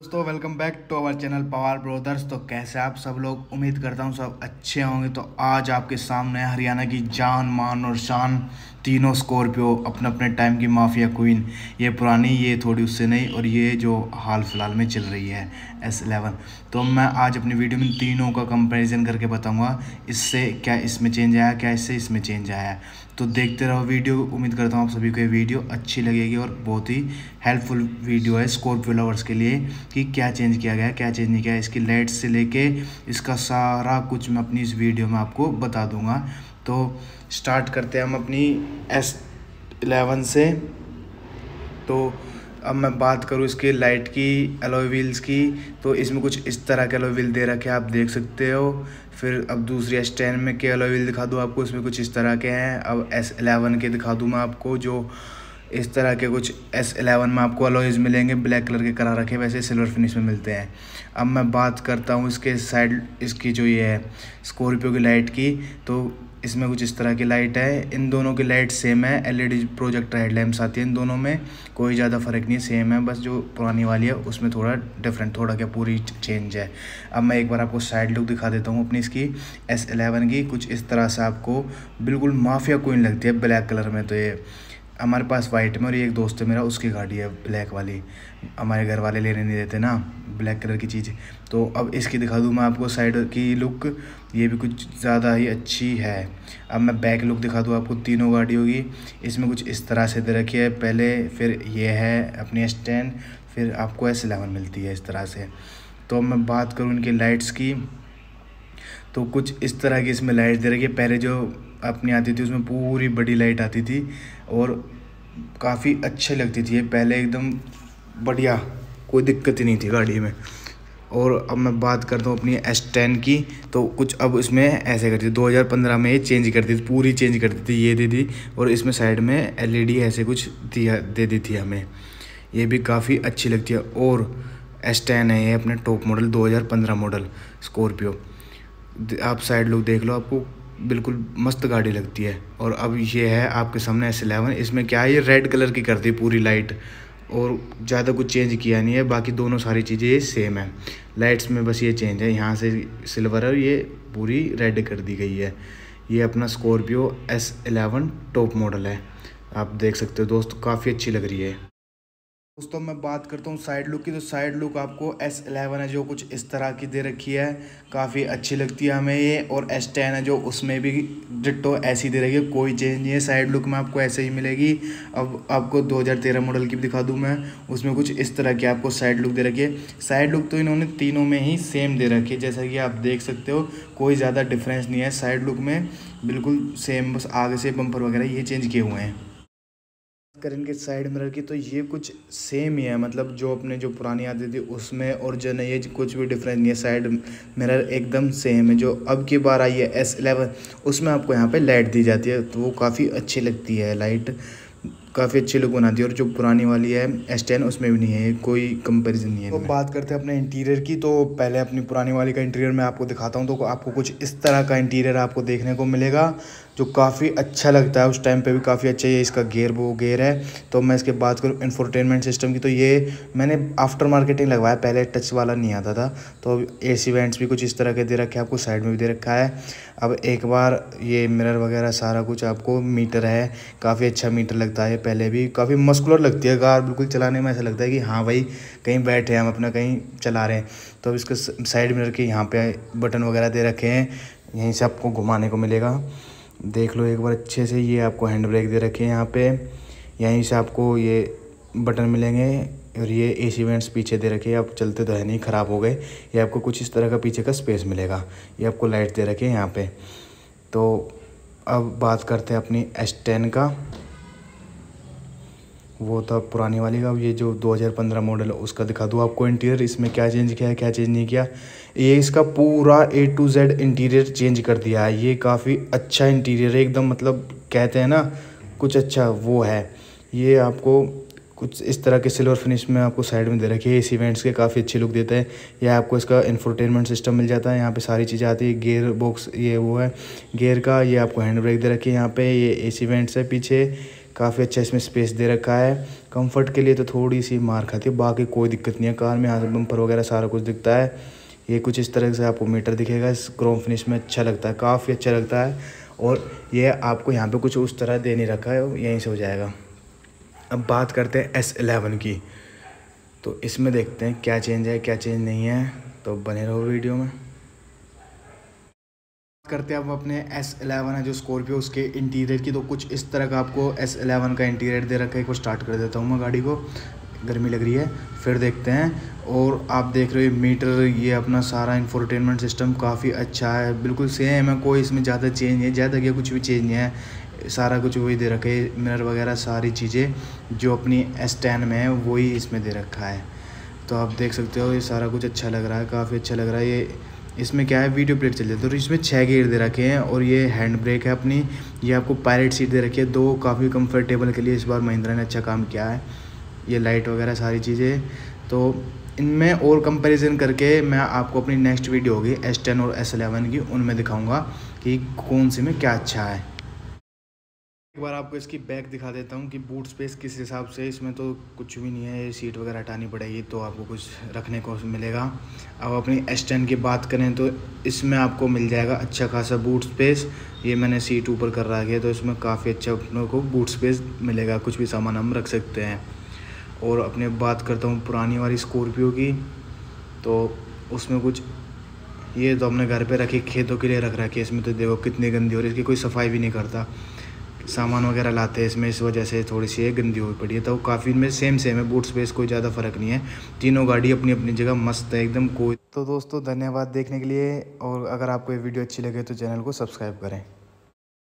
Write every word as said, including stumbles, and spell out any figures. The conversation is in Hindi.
दोस्तों welcome back to our channel Power Brothers. तो कैसे आप सब लोग, उम्मीद करता हूँ सब अच्छे होंगे। तो आज आपके सामने हरियाणा की जान मान और शान तीनों स्कॉर्पियो, अपने अपने टाइम की माफिया क्वीन। ये पुरानी, ये थोड़ी उससे नहीं, और ये जो हाल फिलहाल में चल रही है एस इलेवन। तो मैं आज अपनी वीडियो में तीनों का कंपैरिजन करके बताऊंगा, इससे क्या इसमें चेंज आया, क्या इससे इसमें चेंज आया। तो देखते रहो वीडियो। उम्मीद करता हूँ आप सभी को ये वीडियो अच्छी लगेगी और बहुत ही हेल्पफुल वीडियो है स्कॉर्पियो लवर्स के लिए कि क्या चेंज किया गया, क्या चेंज नहीं किया। इसकी लाइट से लेके इसका सारा कुछ मैं अपनी इस वीडियो में आपको बता दूंगा। तो स्टार्ट करते हैं हम अपनी एस इलेवन से। तो अब मैं बात करूँ इसके लाइट की, एलॉय व्हील्स की, तो इसमें कुछ इस तरह के एलॉय व्हील दे रखे हैं, आप देख सकते हो। फिर अब दूसरी एस टेन में के एलॉय व्हील दिखा दूँ आपको, इसमें कुछ इस तरह के हैं। अब एस इलेवन के दिखा दूँ मैं आपको, जो इस तरह के कुछ एस इलेवन में आपको अलॉयज़ मिलेंगे, ब्लैक कलर के करा रखे, वैसे सिल्वर फिनिश में मिलते हैं। अब मैं बात करता हूँ इसके साइड, इसकी जो ये है स्कॉर्पियो की लाइट की, तो इसमें कुछ इस तरह की लाइट है। इन दोनों की लाइट सेम है, एलईडी प्रोजेक्टर हेडलैम्प्स आती है इन दोनों में, कोई ज़्यादा फ़र्क नहीं है, सेम है। बस जो पुरानी वाली है उसमें थोड़ा डिफरेंट, थोड़ा क्या पूरी चेंज है। अब मैं एक बार आपको साइड लुक दिखा देता हूँ अपनी इसकी एस इलेवन की। कुछ इस तरह से आपको बिल्कुल माफिया क्वीन लगती है ब्लैक कलर में। तो ये हमारे पास वाइट में, और ये एक दोस्त है मेरा, उसकी गाड़ी है ब्लैक वाली। हमारे घर वाले लेने नहीं देते ना ब्लैक कलर की चीज़। तो अब इसकी दिखा दूँ मैं आपको साइड की लुक, ये भी कुछ ज़्यादा ही अच्छी है। अब मैं बैक लुक दिखा दूँ आपको, तीनों गाड़ियों की। इसमें कुछ इस तरह से दे रखी है पहले, फिर ये है अपनी एस टेन, फिर आपको एस इलेवन मिलती है इस तरह से। तो अब मैं बात करूँ इनकी लाइट्स की, तो कुछ इस तरह की इसमें लाइट दे रखी है। पहले जो अपनी आती थी उसमें पूरी बड़ी लाइट आती थी और काफ़ी अच्छी लगती थी ये पहले, एकदम बढ़िया, कोई दिक्कत ही नहीं थी गाड़ी में। और अब मैं बात करता हूँ अपनी एस टेन की, तो कुछ अब इसमें ऐसे करती थी, दो हज़ार पंद्रह में ये चेंज करती थी, पूरी चेंज करती थी, ये दे दी, और इसमें साइड में एलईडी ऐसे कुछ दिया दे दी थी हमें, ये भी काफ़ी अच्छी लगती है। और एस टेन है ये अपने टॉप मॉडल, दो हज़ार पंद्रह मॉडल स्कॉर्पियो। आप साइड लुक देख लो, आपको बिल्कुल मस्त गाड़ी लगती है। और अब ये है आपके सामने एस इलेवन। इसमें क्या है, ये रेड कलर की कर दी पूरी लाइट, और ज़्यादा कुछ चेंज किया नहीं है, बाकी दोनों सारी चीज़ें ये सेम है। लाइट्स में बस ये चेंज है, यहाँ से सिल्वर है और ये पूरी रेड कर दी गई है। ये अपना Scorpio S eleven top model है, आप देख सकते हो दोस्तों, काफ़ी अच्छी लग रही है। दोस्तों मैं बात करता हूँ साइड लुक की, तो साइड लुक आपको एस इलेवन है जो कुछ इस तरह की दे रखी है, काफ़ी अच्छी लगती है हमें ये। और एस टेन है जो उसमें भी डिट्टो ऐसी दे रखी है, कोई चेंज नहीं है, साइड लुक में आपको ऐसे ही मिलेगी। अब आपको दो हज़ार तेरह मॉडल की भी दिखा दूँ मैं, उसमें कुछ इस तरह की आपको साइड लुक दे रखी है। साइड लुक तो इन्होंने तीनों में ही सेम दे रखी है, जैसा कि आप देख सकते हो, कोई ज़्यादा डिफरेंस नहीं है साइड लुक में, बिल्कुल सेम, बस आगे से बम्पर वगैरह ये चेंज किए हुए हैं। कर इनके साइड मिरर की, तो ये कुछ सेम ही है, मतलब जो अपने जो पुरानी आती थी उसमें और जो नहीं है, कुछ भी डिफरेंस नहीं है, साइड मिरर एकदम सेम है। जो अब की बार आई है एस इलेवन, उसमें आपको यहाँ पे लाइट दी जाती है, तो वो काफ़ी अच्छी लगती है लाइट, काफ़ी अच्छी लुक बनाती है। और जो पुरानी वाली है एस टेन, उसमें भी नहीं है, कोई कंपैरिजन नहीं है। तो बात करते हैं अपने इंटीरियर की, तो पहले अपनी पुरानी वाली का इंटीरियर मैं आपको दिखाता हूँ। तो आपको कुछ इस तरह का इंटीरियर आपको देखने को मिलेगा, जो काफ़ी अच्छा लगता है, उस टाइम पे भी काफ़ी अच्छा। ये इसका गेयर, वो गेयर है। तो मैं इसके बात करूँ इंफोटेनमेंट सिस्टम की, तो ये मैंने आफ्टर मार्केटिंग लगवाया, पहले टच वाला नहीं आता था। तो अब एसी वेंट्स भी कुछ इस तरह के दे रखे हैं, आपको साइड में भी दे रखा है। अब एक बार ये मिरर वगैरह सारा कुछ आपको, मीटर है, काफ़ी अच्छा मीटर लगता है, पहले भी काफ़ी मस्कुलर लगती है कार, बिल्कुल चलाने में ऐसा लगता है कि हाँ भाई कहीं बैठे हैं हम, अपना कहीं चला रहे हैं। तो अब इसके साइड मिरर के यहाँ पे बटन वगैरह दे रखे हैं, यहीं से आपको घुमाने को मिलेगा, देख लो एक बार अच्छे से। ये आपको हैंड ब्रेक दे रखे हैं यहाँ पे, यहीं से आपको ये बटन मिलेंगे। और ये एसी वेंट्स पीछे दे रखे हैं, आप चलते तो है नहीं, ख़राब हो गए। ये आपको कुछ इस तरह का पीछे का स्पेस मिलेगा। ये आपको लाइट दे रखे हैं यहाँ पे। तो अब बात करते हैं अपनी एस टेन का, वो तो पुरानी वाली का। अब ये जो दो हज़ार पंद्रह मॉडल है उसका दिखा दूँ आपको इंटीरियर, इसमें क्या चेंज किया है, क्या चेंज नहीं किया। ये इसका पूरा A to Z interior change कर दिया है, ये काफ़ी अच्छा इंटीरियर है एकदम, मतलब कहते हैं ना कुछ अच्छा, वो है। ये आपको कुछ इस तरह के सिल्वर फिनिश में आपको साइड में दे रखी है, एसी वेंट्स के काफ़ी अच्छी लुक देता है। यह आपको इसका इंफोटेनमेंट सिस्टम मिल जाता है, यहाँ पे सारी चीज़ें आती है, गियर बॉक्स ये वो है गियर का। ये आपको हैंड ब्रेक दे रखी है यहाँ पे, ये एसी वेंट्स है पीछे, काफ़ी अच्छा इसमें स्पेस दे रखा है। कंफर्ट के लिए तो थोड़ी सी मार खाती है, बाकी कोई दिक्कत नहीं है। कार में यहाँ से बम्पर वगैरह सारा कुछ दिखता है। ये कुछ इस तरह से आपको मीटर दिखेगा। इस क्रोम फिनिश में अच्छा लगता है, काफ़ी अच्छा लगता है। और ये आपको यहाँ पे कुछ उस तरह दे नहीं रखा है, यहीं से हो जाएगा। अब बात करते हैं एस इलेवन की, तो इसमें देखते हैं क्या चेंज है क्या चेंज नहीं है, तो बने रहो वीडियो में। करते हैं अब अपने एस इलेवन है जो स्कॉर्पियो, उसके इंटीरियर की। तो कुछ इस तरह का आपको एस इलेवन का इंटीरियर दे रखा है। एक बार स्टार्ट कर देता हूँ मैं गाड़ी को, गर्मी लग रही है, फिर देखते हैं। और आप देख रहे हो मीटर, ये अपना सारा इंफोटेनमेंट सिस्टम काफ़ी अच्छा है, बिल्कुल सेम है, कोई इसमें ज़्यादा चेंज नहीं है, ज़्यादा क्या कुछ भी चेंज नहीं है, सारा कुछ वही दे रखे है। मिरर वगैरह सारी चीज़ें जो अपनी एस टेन में है वही इसमें दे रखा है। तो आप देख सकते हो ये सारा कुछ अच्छा लग रहा है, काफ़ी अच्छा लग रहा है। ये इसमें क्या है, वीडियो प्लेट चल जाती है। तो इसमें छः गियर दे रखे हैं और ये हैंड ब्रेक है अपनी। ये आपको पायलट सीट दे रखी है दो, काफ़ी कंफर्टेबल के लिए इस बार महिंद्रा ने अच्छा काम किया है। ये लाइट वगैरह सारी चीज़ें, तो इनमें और कंपैरिजन करके मैं आपको अपनी नेक्स्ट वीडियो होगी एस टेन और एस इलेवन की, उनमें दिखाऊंगा कि कौन सी में क्या अच्छा है। एक बार आपको इसकी बैक दिखा देता हूँ कि बूट स्पेस किस हिसाब से, इसमें तो कुछ भी नहीं है, ये सीट वगैरह हटानी पड़ेगी तो आपको कुछ रखने को मिलेगा। अब अपनी एस टेन की बात करें तो इसमें आपको मिल जाएगा अच्छा खासा बूट स्पेस। ये मैंने सीट ऊपर कर रखी है तो इसमें काफ़ी अच्छा अपने को बूट स्पेस मिलेगा, कुछ भी सामान हम रख सकते हैं। और अपने बात करता हूँ पुरानी वाली स्कॉर्पियो की, तो उसमें कुछ ये तो हमने घर पे रखी, खेतों के लिए रख रखी है। इसमें तो देखो कितनी गंदी हो रही है, इसकी कोई सफाई भी नहीं करता, सामान वगैरह लाते हैं इसमें, इस वजह से थोड़ी सी गंदी हुई पड़ी है। तो काफ़ी इनमें सेम सेम है, बूट स्पेस कोई ज़्यादा फ़र्क नहीं है। तीनों गाड़ी अपनी अपनी जगह मस्त है एकदम। कोई तो दोस्तों धन्यवाद देखने के लिए, और अगर आपको ये वीडियो अच्छी लगे तो चैनल को सब्सक्राइब करें।